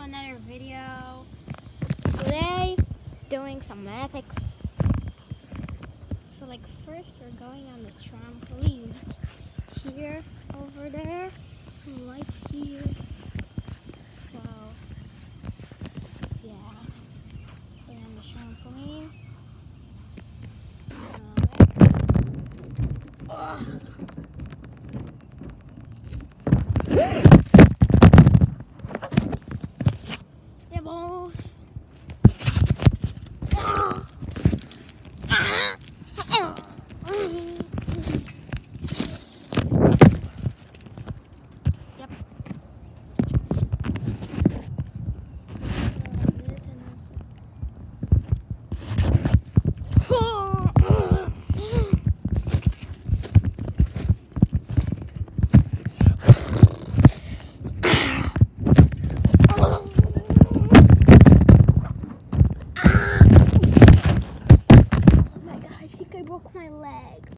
another video. Today, doing some epics. So like first we're going on the trampoline. Here, over there, some lights here. So, yeah, we're on the trampoline. Yeah, boss. Yep. I broke my leg.